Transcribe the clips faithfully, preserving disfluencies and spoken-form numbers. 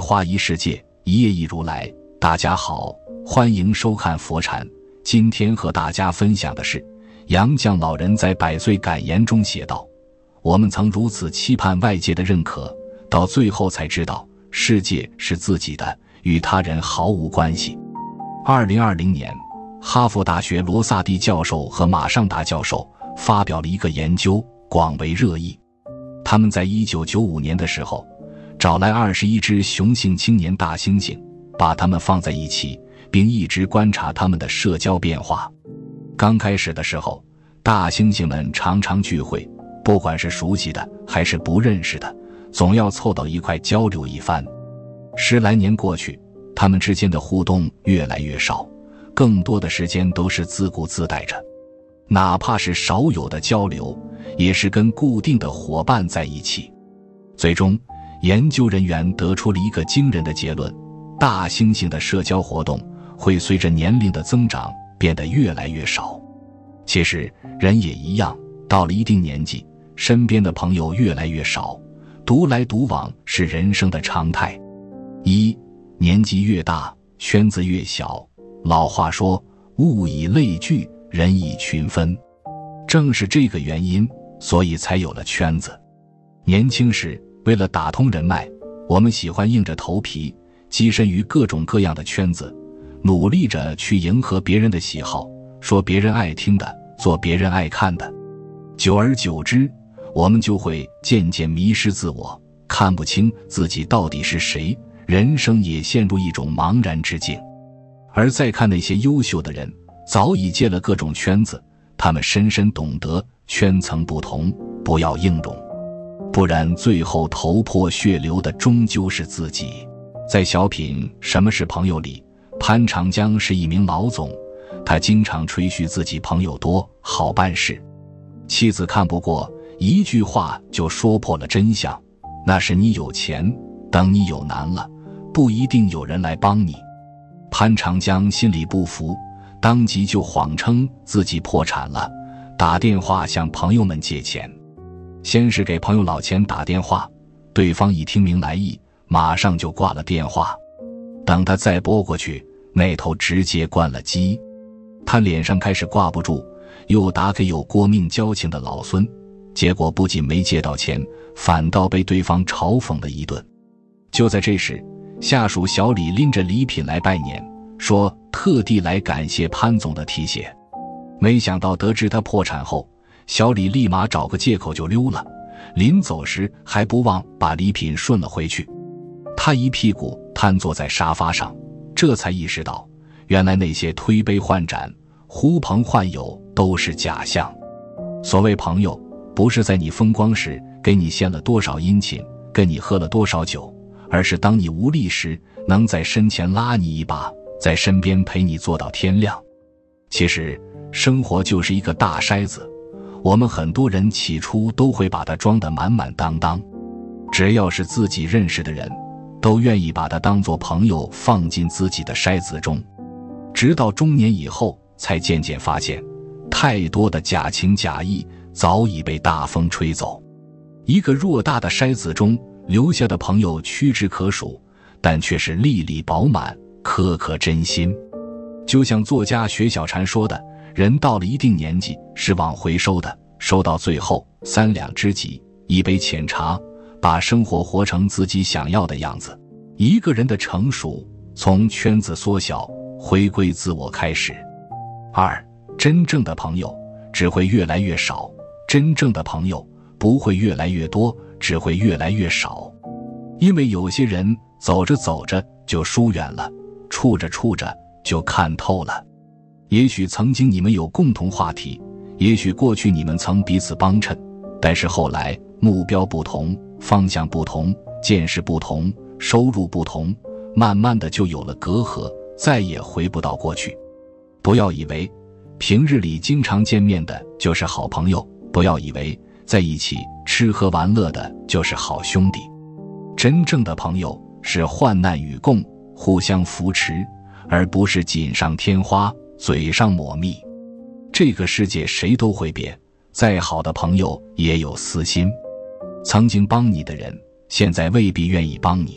花一世界，一叶一如来。大家好，欢迎收看佛禅。今天和大家分享的是杨绛老人在百岁感言中写道，我们曾如此期盼外界的认可，到最后才知道世界是自己的，与他人毫无关系。二零二零年，哈佛大学罗萨蒂教授和马尚达教授发表了一个研究，广为热议。他们在一九九五年的时候找来二十一只雄性青年大猩猩，把它们放在一起，并一直观察它们的社交变化。刚开始的时候，大猩猩们常常聚会，不管是熟悉的还是不认识的，总要凑到一块交流一番。十来年过去，他们之间的互动越来越少，更多的时间都是自顾自待着。哪怕是少有的交流，也是跟固定的伙伴在一起。最终，研究人员得出了一个惊人的结论：大猩猩的社交活动会随着年龄的增长变得越来越少。其实人也一样，到了一定年纪，身边的朋友越来越少，独来独往是人生的常态。一，年纪越大，圈子越小。老话说，物以类聚，人以群分。正是这个原因，所以才有了圈子。年轻时，为了打通人脉，我们喜欢硬着头皮跻身于各种各样的圈子，努力着去迎合别人的喜好，说别人爱听的，做别人爱看的。久而久之，我们就会渐渐迷失自我，看不清自己到底是谁，人生也陷入一种茫然之境。而再看那些优秀的人，早已借了各种圈子，他们深深懂得圈层不同，不要硬融，不然最后头破血流的终究是自己。在小品《什么是朋友》里，潘长江是一名老总，他经常吹嘘自己朋友多，好办事。妻子看不过，一句话就说破了真相，那是你有钱，等你有难了，不一定有人来帮你。潘长江心里不服，当即就谎称自己破产了，打电话向朋友们借钱。先是给朋友老钱打电话，对方一听明来意，马上就挂了电话。等他再拨过去，那头直接关了机。他脸上开始挂不住，又打给有过命交情的老孙，结果不仅没借到钱，反倒被对方嘲讽了一顿。就在这时，下属小李拎着礼品来拜年，说特地来感谢潘总的提携。没想到得知他破产后，小李立马找个借口就溜了，临走时还不忘把礼品顺了回去。他一屁股瘫坐在沙发上，这才意识到，原来那些推杯换盏、呼朋唤友都是假象。所谓朋友，不是在你风光时给你献了多少殷勤，跟你喝了多少酒，而是当你无力时，能在身前拉你一把，在身边陪你坐到天亮。其实生活就是一个大筛子，我们很多人起初都会把它装得满满当当，只要是自己认识的人，都愿意把它当作朋友放进自己的筛子中。直到中年以后，才渐渐发现，太多的假情假意早已被大风吹走。一个偌大的筛子中留下的朋友屈指可数，但却是粒粒饱满，颗颗真心。就像作家雪小禅说的，人到了一定年纪是往回收的，收到最后三两知己，一杯浅茶，把生活活成自己想要的样子。一个人的成熟，从圈子缩小，回归自我开始。二，真正的朋友只会越来越少，真正的朋友不会越来越多，只会越来越少。因为有些人走着走着就疏远了，处着处着就看透了。也许曾经你们有共同话题，也许过去你们曾彼此帮衬，但是后来目标不同，方向不同，见识不同，收入不同，慢慢的就有了隔阂，再也回不到过去。不要以为平日里经常见面的就是好朋友，不要以为在一起吃喝玩乐的就是好兄弟。真正的朋友是患难与共，互相扶持，而不是锦上添花，嘴上抹蜜。这个世界谁都会变，再好的朋友也有私心。曾经帮你的人，现在未必愿意帮你；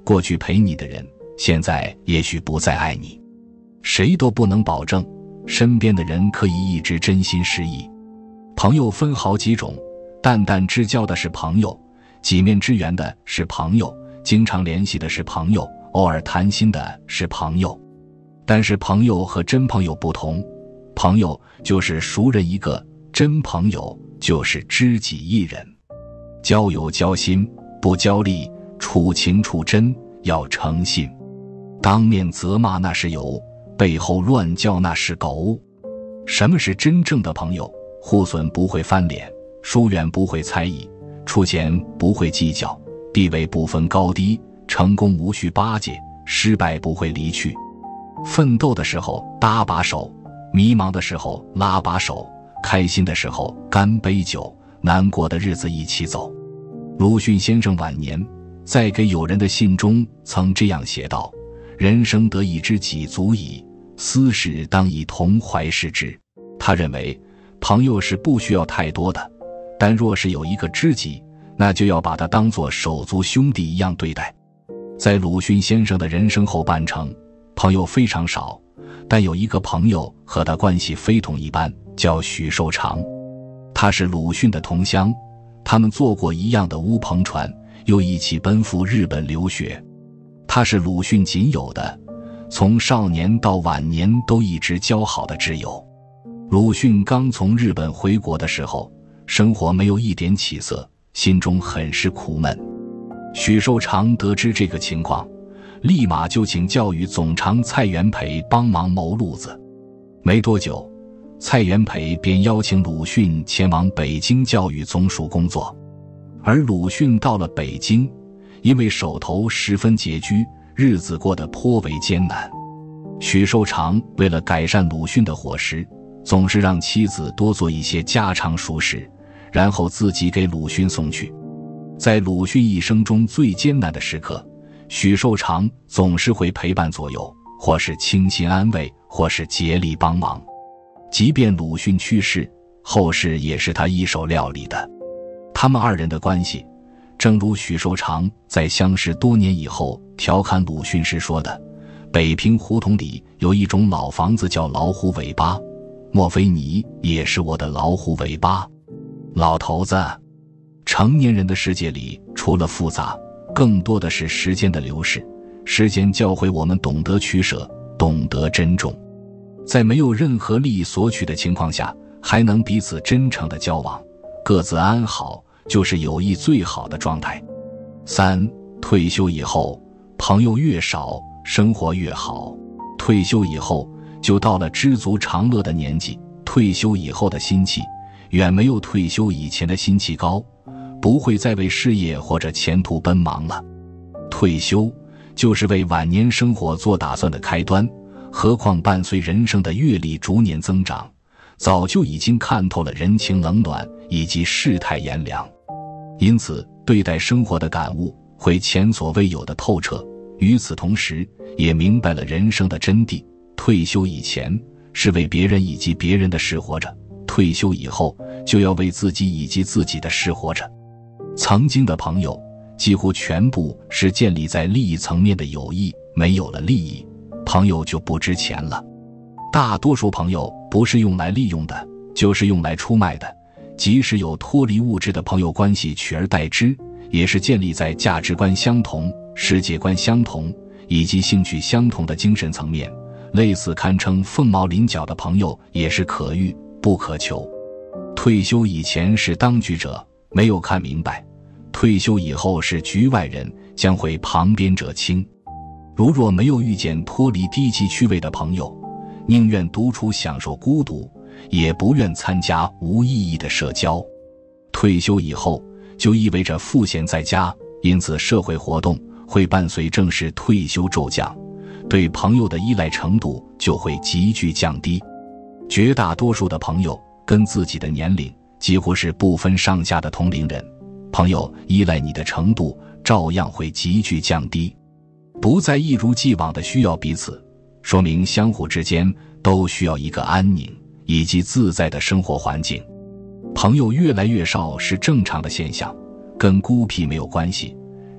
过去陪你的人，现在也许不再爱你。谁都不能保证身边的人可以一直真心实意。朋友分好几种，淡淡之交的是朋友，几面之缘的是朋友，经常联系的是朋友，偶尔谈心的是朋友。但是朋友和真朋友不同，朋友就是熟人一个，真朋友就是知己一人。交友交心，不交利，处情处真，要诚信。当面责骂那是友，背后乱叫那是狗。什么是真正的朋友？互损不会翻脸，疏远不会猜疑，出钱不会计较，地位不分高低，成功无需巴结，失败不会离去。奋斗的时候搭把手，迷茫的时候拉把手，开心的时候干杯酒，难过的日子一起走。鲁迅先生晚年在给友人的信中曾这样写道：人生得一知己足矣，私事当以同怀视之。他认为朋友是不需要太多的，但若是有一个知己，那就要把他当作手足兄弟一样对待。在鲁迅先生的人生后半程，朋友非常少，但有一个朋友和他关系非同一般，叫许寿裳。他是鲁迅的同乡，他们坐过一样的乌篷船，又一起奔赴日本留学。他是鲁迅仅有的从少年到晚年都一直交好的挚友。鲁迅刚从日本回国的时候，生活没有一点起色，心中很是苦闷。许寿裳得知这个情况，立马就请教育总长蔡元培帮忙谋路子。没多久，蔡元培便邀请鲁迅前往北京教育总署工作。而鲁迅到了北京，因为手头十分拮据，日子过得颇为艰难。许寿裳为了改善鲁迅的伙食，总是让妻子多做一些家常熟食，然后自己给鲁迅送去。在鲁迅一生中最艰难的时刻，许寿裳总是会陪伴左右，或是倾心安慰，或是竭力帮忙。即便鲁迅去世，后事也是他一手料理的。他们二人的关系，正如许寿裳在相识多年以后调侃鲁迅时说的：北平胡同里有一种老房子叫老虎尾巴，莫非你也是我的老虎尾巴？老头子，成年人的世界里，除了复杂，更多的是时间的流逝。时间教会我们懂得取舍，懂得珍重，在没有任何利益索取的情况下，还能彼此真诚的交往，各自安好，就是友谊最好的状态。三、退休以后，朋友越少，生活越好。退休以后，就到了知足常乐的年纪。退休以后的心气，远没有退休以前的心气高，不会再为事业或者前途奔忙了。退休就是为晚年生活做打算的开端，何况伴随人生的阅历逐年增长，早就已经看透了人情冷暖以及世态炎凉，因此对待生活的感悟会前所未有的透彻。与此同时，也明白了人生的真谛。退休以前是为别人以及别人的事活着，退休以后就要为自己以及自己的事活着。曾经的朋友几乎全部是建立在利益层面的友谊，没有了利益，朋友就不值钱了。大多数朋友不是用来利用的，就是用来出卖的。即使有脱离物质的朋友关系取而代之，也是建立在价值观相同、世界观相同以及兴趣相同的精神层面。类似堪称凤毛麟角的朋友也是可遇不可求。退休以前是当局者，没有看明白；退休以后是局外人，将会旁边者清。如若没有遇见脱离低级趣味的朋友，宁愿独处享受孤独，也不愿参加无意义的社交。退休以后就意味着赋闲在家，因此社会活动会伴随正式退休骤降，对朋友的依赖程度就会急剧降低。绝大多数的朋友跟自己的年龄几乎是不分上下的同龄人，朋友依赖你的程度照样会急剧降低，不再一如既往的需要彼此，说明相互之间都需要一个安宁以及自在的生活环境。朋友越来越少是正常的现象，跟孤僻没有关系，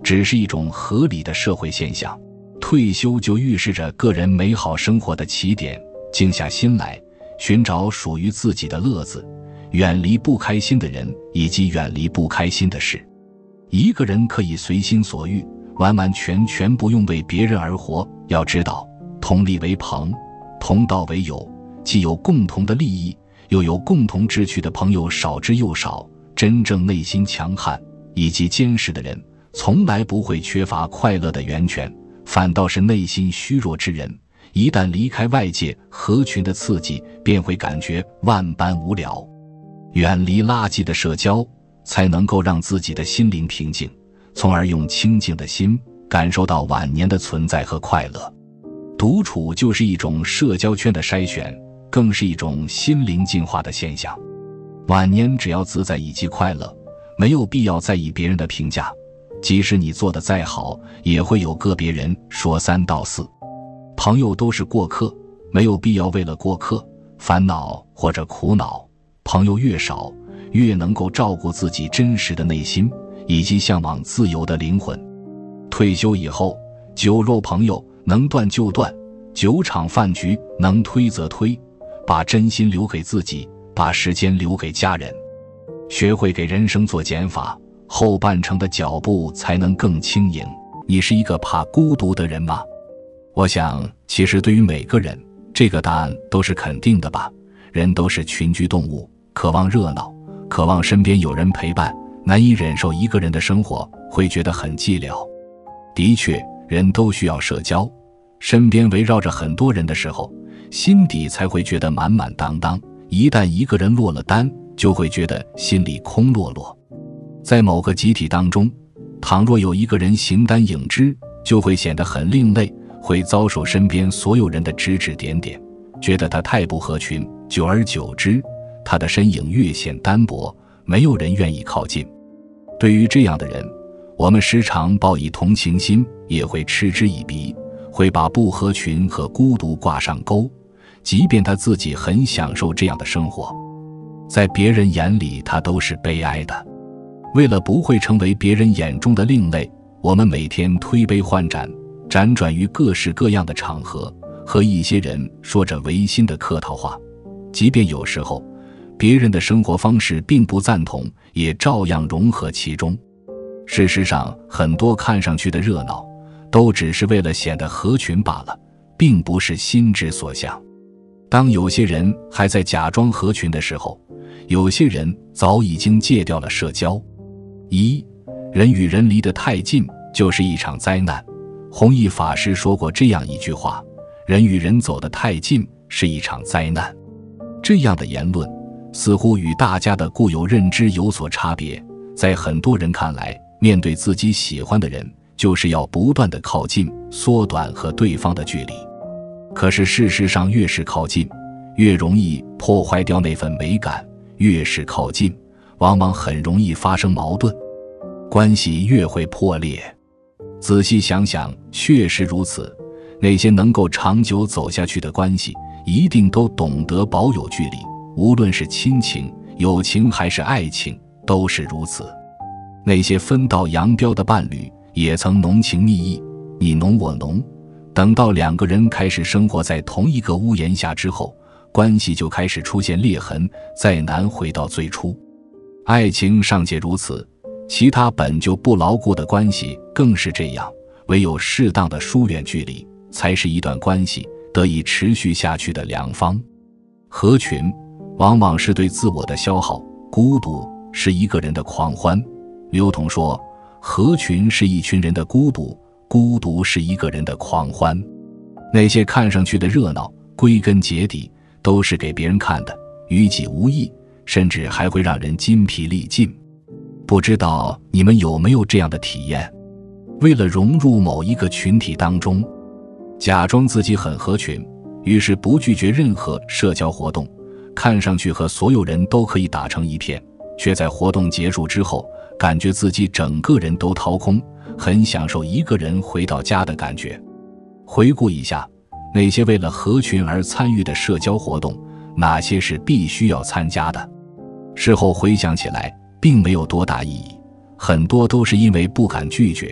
只是一种合理的社会现象。退休就预示着个人美好生活的起点，静下心来，寻找属于自己的乐子，远离不开心的人以及远离不开心的事。一个人可以随心所欲，完完全全不用为别人而活。要知道，同利为朋，同道为友，既有共同的利益，又有共同志趣的朋友少之又少。真正内心强悍以及坚实的人，从来不会缺乏快乐的源泉，反倒是内心虚弱之人，一旦离开外界合群的刺激，便会感觉万般无聊。远离垃圾的社交，才能够让自己的心灵平静，从而用清静的心感受到晚年的存在和快乐。独处就是一种社交圈的筛选，更是一种心灵进化的现象。晚年只要自在以及快乐，没有必要在意别人的评价，即使你做得再好，也会有个别人说三道四。朋友都是过客，没有必要为了过客烦恼或者苦恼。朋友越少，越能够照顾自己真实的内心以及向往自由的灵魂。退休以后，酒肉朋友能断就断，酒场饭局能推则推，把真心留给自己，把时间留给家人。学会给人生做减法，后半程的脚步才能更轻盈。你是一个怕孤独的人吗？我想其实对于每个人，这个答案都是肯定的吧。人都是群居动物，渴望热闹，渴望身边有人陪伴，难以忍受一个人的生活，会觉得很寂寥。的确，人都需要社交，身边围绕着很多人的时候，心底才会觉得满满当当。一旦一个人落了单，就会觉得心里空落落。在某个集体当中，倘若有一个人形单影只，就会显得很另类，会遭受身边所有人的指指点点，觉得他太不合群。久而久之，他的身影越显单薄，没有人愿意靠近。对于这样的人，我们时常报以同情心，也会嗤之以鼻，会把不合群和孤独挂上钩，即便他自己很享受这样的生活，在别人眼里他都是悲哀的。为了不会成为别人眼中的另类，我们每天推杯换盏，辗转于各式各样的场合，和一些人说着违心的客套话，即便有时候别人的生活方式并不赞同，也照样融合其中。事实上，很多看上去的热闹，都只是为了显得合群罢了，并不是心之所向。当有些人还在假装合群的时候，有些人早已经戒掉了社交。一，人与人离得太近，就是一场灾难。弘一法师说过这样一句话：人与人走得太近，是一场灾难。这样的言论似乎与大家的固有认知有所差别。在很多人看来，面对自己喜欢的人，就是要不断地靠近，缩短和对方的距离。可是事实上，越是靠近，越容易破坏掉那份美感；越是靠近，往往很容易发生矛盾，关系越会破裂。仔细想想，确实如此。那些能够长久走下去的关系，一定都懂得保有距离，无论是亲情、友情还是爱情，都是如此。那些分道扬镳的伴侣，也曾浓情蜜意，你侬我侬。等到两个人开始生活在同一个屋檐下之后，关系就开始出现裂痕，再难回到最初。爱情尚且如此，其他本就不牢固的关系更是这样。唯有适当的疏远距离，才是一段关系得以持续下去的良方。合群往往是对自我的消耗，孤独是一个人的狂欢。刘同说，合群是一群人的孤独，孤独是一个人的狂欢。那些看上去的热闹，归根结底都是给别人看的，于己无益，甚至还会让人筋疲力尽。不知道你们有没有这样的体验？为了融入某一个群体当中，假装自己很合群，于是不拒绝任何社交活动，看上去和所有人都可以打成一片，却在活动结束之后，感觉自己整个人都掏空，很享受一个人回到家的感觉。回顾一下，那些为了合群而参与的社交活动，哪些是必须要参加的？事后回想起来，并没有多大意义，很多都是因为不敢拒绝，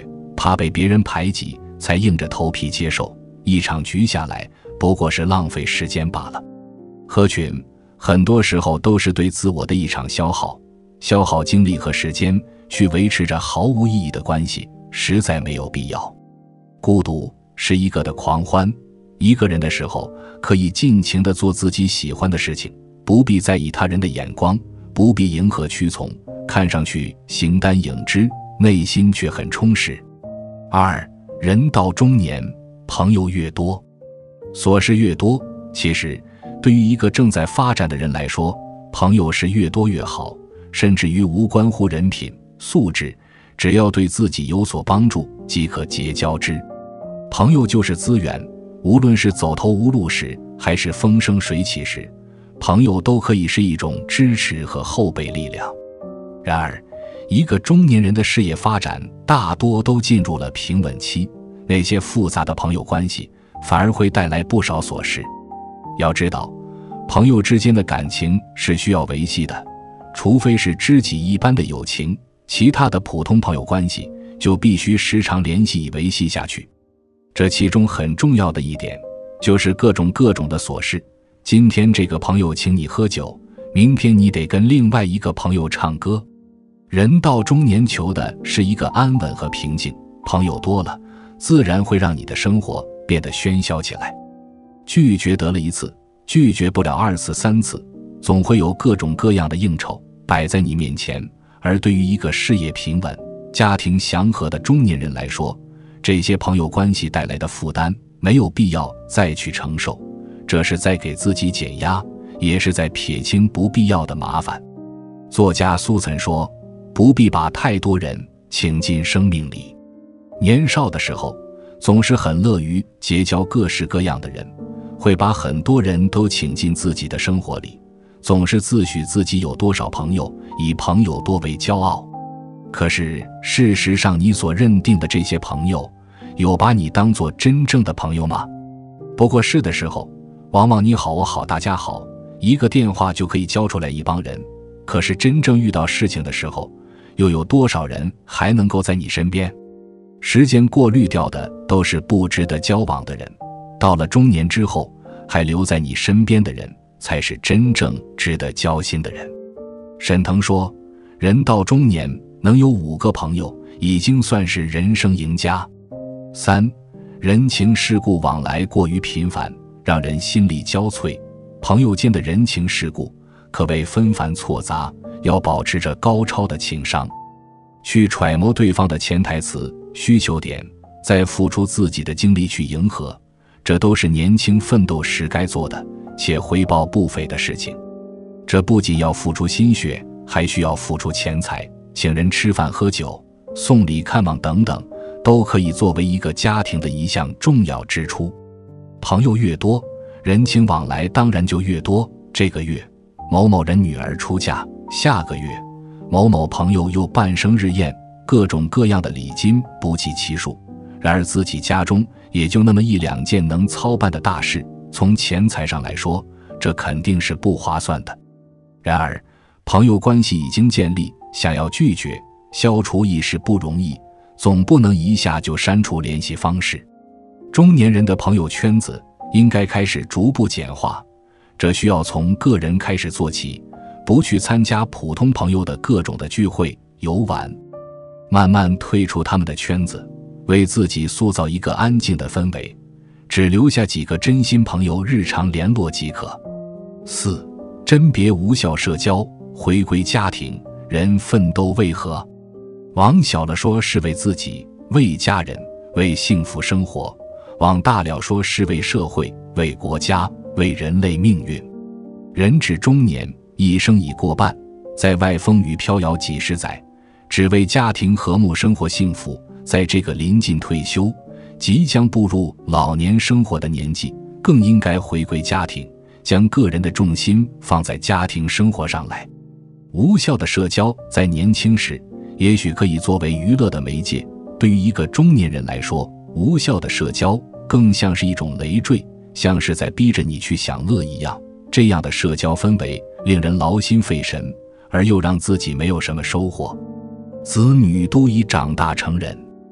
怕被别人排挤，才硬着头皮接受，一场局下来不过是浪费时间罢了。合群很多时候都是对自我的一场消耗，消耗精力和时间去维持着毫无意义的关系，实在没有必要。孤独是一个的狂欢，一个人的时候可以尽情地做自己喜欢的事情，不必在意他人的眼光，不必迎合屈从，看上去形单影只，内心却很充实。二，人到中年，朋友越多，琐事越多。其实对于一个正在发展的人来说，朋友是越多越好，甚至于无关乎人品素质，只要对自己有所帮助即可结交之。朋友就是资源，无论是走投无路时还是风生水起时，朋友都可以是一种支持和后备力量。然而一个中年人的事业发展大多都进入了平稳期，那些复杂的朋友关系反而会带来不少琐事。要知道，朋友之间的感情是需要维系的，除非是知己一般的友情，其他的普通朋友关系就必须时常联系以维系下去。这其中很重要的一点就是各种各种的琐事，今天这个朋友请你喝酒，明天你得跟另外一个朋友唱歌。人到中年求的是一个安稳和平静，朋友多了自然会让你的生活变得喧嚣起来。拒绝得了一次，拒绝不了二次三次，总会有各种各样的应酬摆在你面前。而对于一个事业平稳、家庭祥和的中年人来说，这些朋友关系带来的负担没有必要再去承受，这是在给自己减压，也是在撇清不必要的麻烦。作家苏岑说，不必把太多人请进生命里。年少的时候总是很乐于结交各式各样的人，会把很多人都请进自己的生活里，总是自诩自己有多少朋友，以朋友多为骄傲。可是事实上，你所认定的这些朋友有把你当作真正的朋友吗？不过事的时候往往你好我好大家好，一个电话就可以交出来一帮人，可是真正遇到事情的时候，又有多少人还能够在你身边？时间过滤掉的都是不值得交往的人，到了中年之后还留在你身边的人才是真正值得交心的人。沈腾说，人到中年能有五个朋友已经算是人生赢家。三，人情世故往来过于频繁，让人心力交瘁。朋友间的人情世故可谓纷繁错杂，要保持着高超的情商，去揣摩对方的潜台词需求点，再付出自己的精力去迎合，这都是年轻奋斗时该做的且回报不菲的事情。这不仅要付出心血，还需要付出钱财，请人吃饭喝酒、送礼看望等等，都可以作为一个家庭的一项重要支出。朋友越多，人情往来当然就越多。这个月某某人女儿出嫁，下个月某某朋友又办生日宴，各种各样的礼金不计其数。然而自己家中也就那么一两件能操办的大事，从钱财上来说，这肯定是不划算的。然而朋友关系已经建立，想要拒绝消除亦是不容易，总不能一下就删除联系方式。中年人的朋友圈子应该开始逐步简化，这需要从个人开始做起，不去参加普通朋友的各种的聚会游玩，慢慢退出他们的圈子，为自己塑造一个安静的氛围，只留下几个真心朋友日常联络即可。四，甄别无效社交，回归家庭。人奋斗为何？往小了说是为自己，为家人，为幸福生活；往大了说是为社会，为国家，为人类命运。人至中年，一生已过半，在外风雨飘摇几十载，只为家庭和睦生活幸福。在这个临近退休、即将步入老年生活的年纪，更应该回归家庭，将个人的重心放在家庭生活上来。无效的社交在年轻时也许可以作为娱乐的媒介，对于一个中年人来说，无效的社交更像是一种累赘，像是在逼着你去享乐一样。这样的社交氛围令人劳心费神，而又让自己没有什么收获。子女都已长大成人，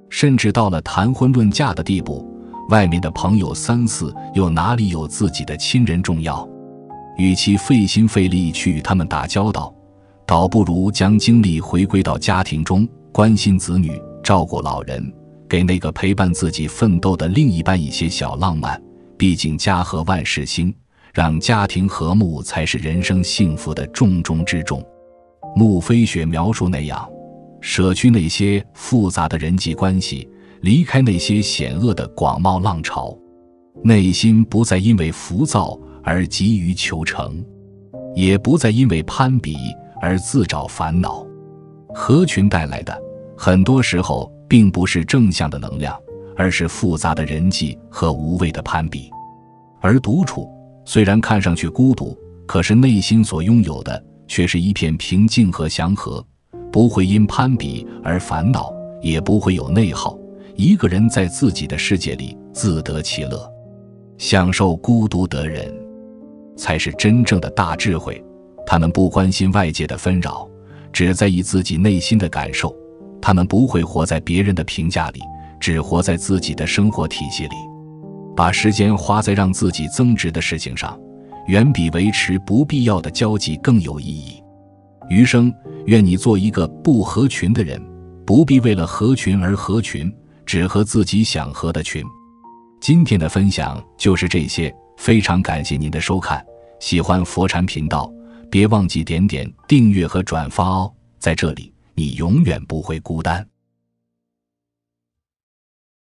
甚至到了谈婚论嫁的地步，外面的朋友三四又哪里有自己的亲人重要？与其费心费力去与他们打交道，倒不如将精力回归到家庭中，关心子女，照顾老人，给那个陪伴自己奋斗的另一半一些小浪漫。毕竟家和万事兴，让家庭和睦才是人生幸福的重中之重。穆飞雪描述那样，舍去那些复杂的人际关系，离开那些险恶的广袤浪潮，内心不再因为浮躁而急于求成，也不再因为攀比而自找烦恼。合群带来的很多时候并不是正向的能量，而是复杂的人际和无谓的攀比。而独处虽然看上去孤独，可是内心所拥有的却是一片平静和祥和，不会因攀比而烦恼，也不会有内耗，一个人在自己的世界里自得其乐，享受孤独得人，才是真正的大智慧。他们不关心外界的纷扰，只在意自己内心的感受。他们不会活在别人的评价里，只活在自己的生活体系里。把时间花在让自己增值的事情上，远比维持不必要的交际更有意义。余生，愿你做一个不合群的人，不必为了合群而合群，只和自己想合的群。今天的分享就是这些，非常感谢您的收看。喜欢佛禅频道，别忘记点点订阅和转发哦。在这里，你永远不会孤单。